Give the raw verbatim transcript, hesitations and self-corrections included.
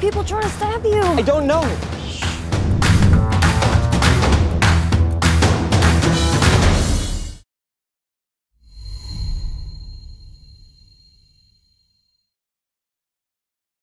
people trying to stab you? I don't know.